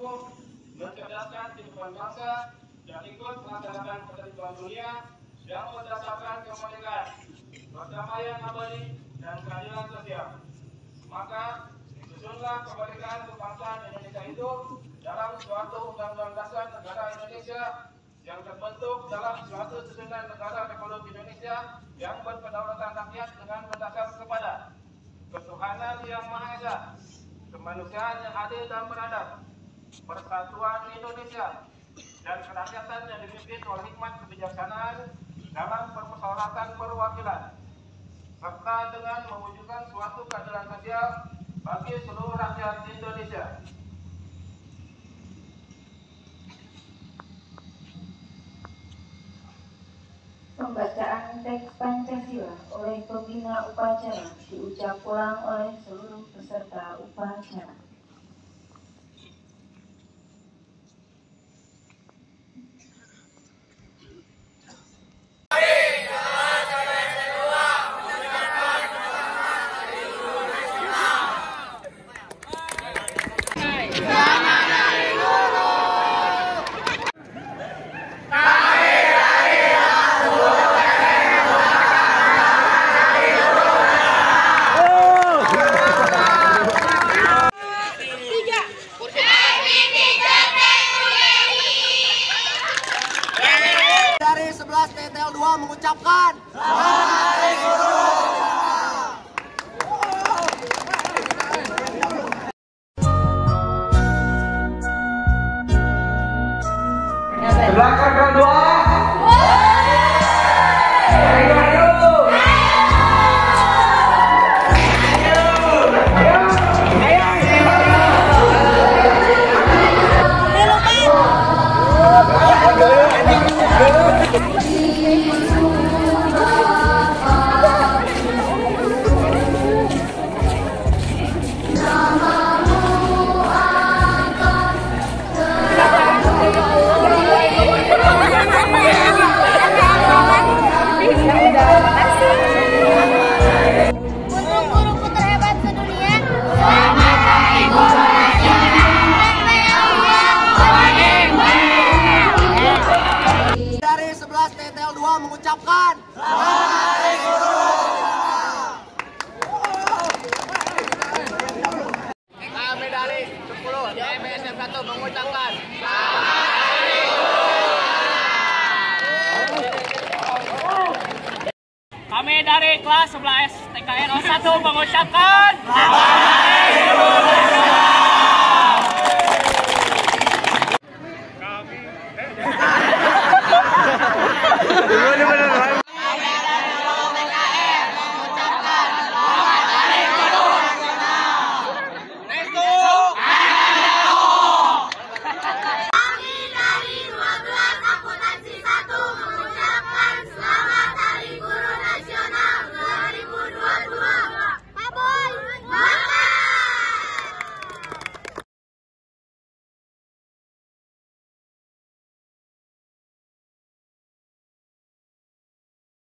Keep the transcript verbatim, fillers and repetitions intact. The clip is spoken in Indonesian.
mampu mencerdaskan kehidupan bangsa dan ikut melaksanakan ketertiban dunia yang berdasarkan kemerdekaan, perdamaian abadi, dan keadilan sosial. Maka disusunlah kemerdekaan kebangsaan Indonesia itu dalam suatu undang-undang dasar negara Indonesia yang terbentuk dalam suatu susunan negara Republik Indonesia yang berkedaulatan rakyat dengan berdasar kepada ketuhanan yang Maha Esa, kemanusiaan yang adil dan beradab, persatuan Indonesia, dan kerakyatan yang dipimpin oleh hikmat kebijaksanaan dalam permusyawaratan perwakilan, serta dengan mewujudkan suatu keadilan sosial bagi seluruh rakyat Indonesia. Pembacaan teks Pancasila oleh pembina upacara diucap ulang oleh seluruh peserta upacara. Dari sebelas T T L dua mengucapkan Selamat Hari Guru. Belakangkan doa. Mengucapkan Selamat Hari Guru. Kami dari sepuluh D M S M satu mengucapkan Selamat Hari Guru. Kami dari kelas sebelas T K R O satu mengucapkan Selamat Hari Guru.